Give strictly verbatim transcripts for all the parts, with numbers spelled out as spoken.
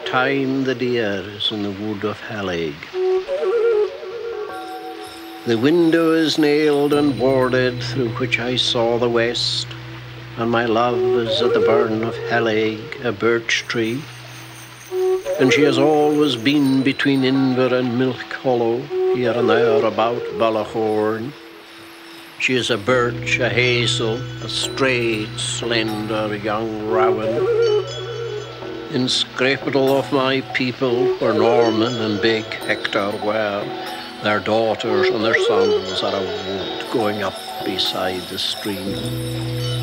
time the deer is in the wood of Hallaig. The window is nailed and boarded through which I saw the west, and my love is at the burn of Hallaig, a birch tree. And she has always been between Inver and Milk Hollow, here and there about Ballachorn. She is a birch, a hazel, a straight, slender young rowan. Inscrapable of my people, where Norman and big Hector were, their daughters and their sons are a wood going up beside the stream.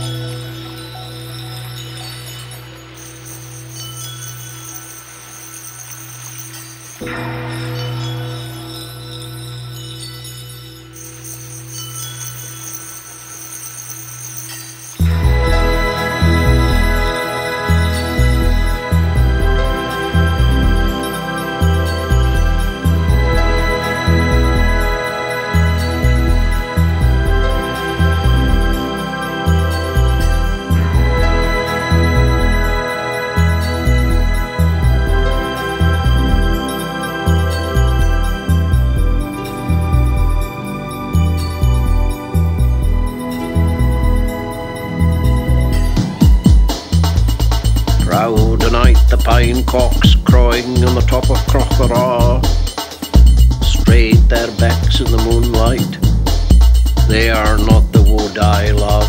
The pine cocks crowing on the top of Crochara, straight their backs in the moonlight. They are not the wood I love.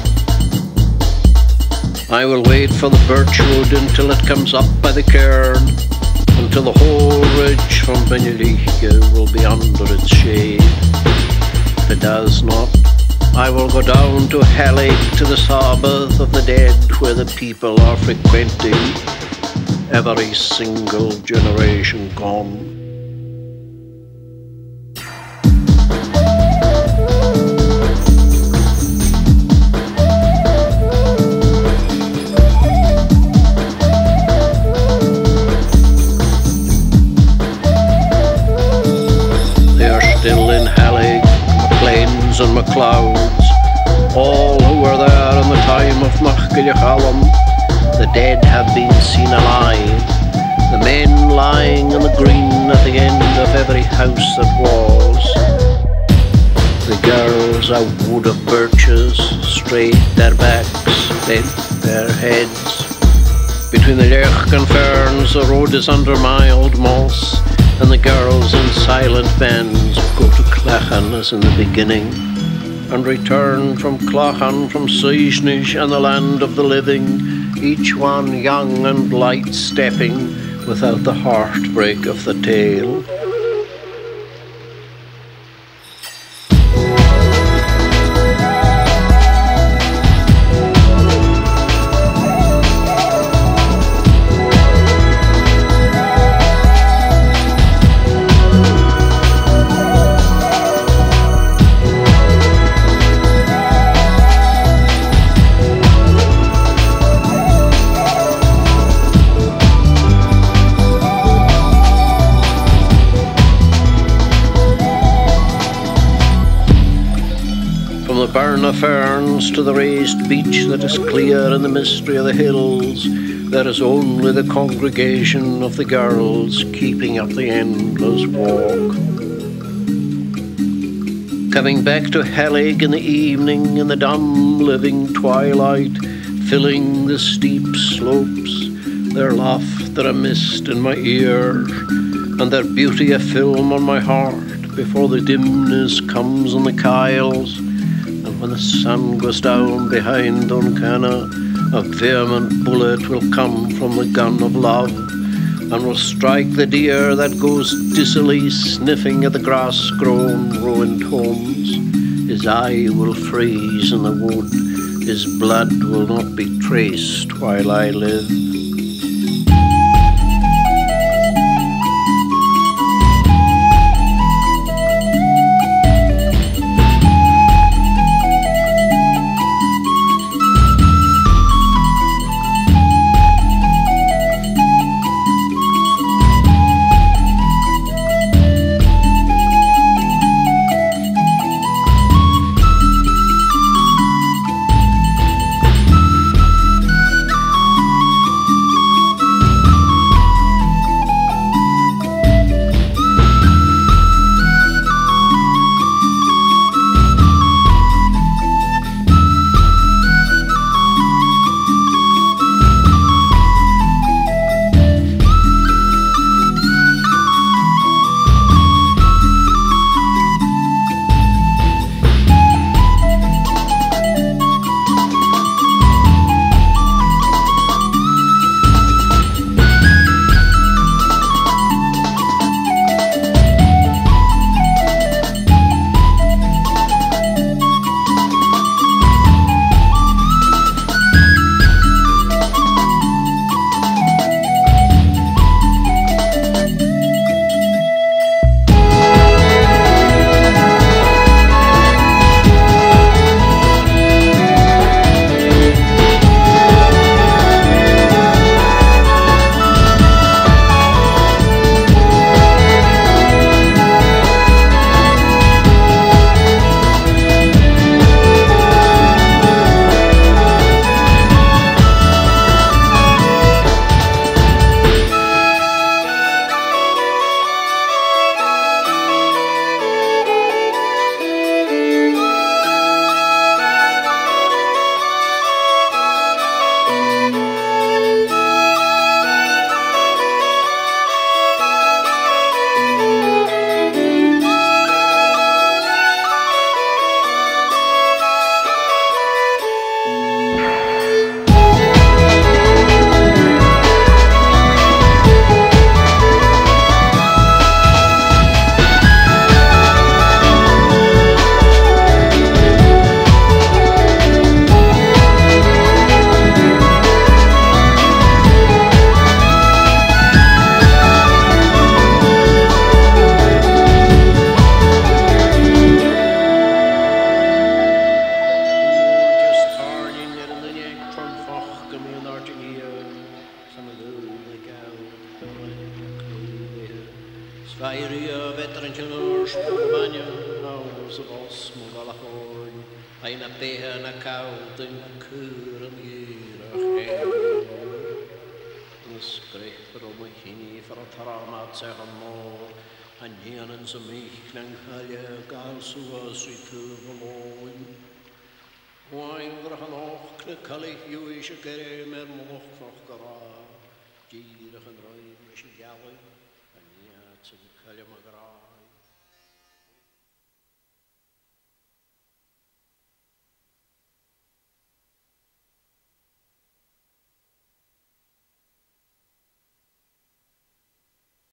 I will wait for the birch wood until it comes up by the cairn, until the whole ridge from Benelicha will be under its shade. If it does not, I will go down to Hallaig, to the Sabbath of the dead, where the people are frequenting, every single generation gone. They are still in Hallaig, MacLeans and MacLeods, all who were there in the time of Machgillichalam. The dead have been seen alive, the men lying in the green at the end of every house that was. The girls are wood of birches, straight their backs, bent their heads. Between the lurch and ferns the road is under mild moss, and the girls in silent bands go to Clachan as in the beginning, and return from Clachan, from Seisnish and the land of the living, each one young and light stepping, without the heartbreak of the tale. Burn of ferns to the raised beach that is clear in the mystery of the hills, there is only the congregation of the girls keeping up the endless walk. Coming back to Hallaig in the evening, in the dumb living twilight, filling the steep slopes, their laughter a mist in my ears, and their beauty a film on my heart before the dimness comes on the Kyles. When the sun goes down behind Duncana, a vehement bullet will come from the gun of love, and will strike the deer that goes dizzily sniffing at the grass-grown ruined homes. His eye will freeze in the wood, his blood will not be traced while I live. behe na cawd yn cwr yn i'r eich Ysgrifr o mwy hynny ffyr o taramat sech yn môr a nian yn symich na'n chalia gael sŵas i tyf o loen. Wain grach yn och na calich ywys y gere me'r moch fach gara. Gyrach yn roi mis i gael a niat sy'n calia ma gara.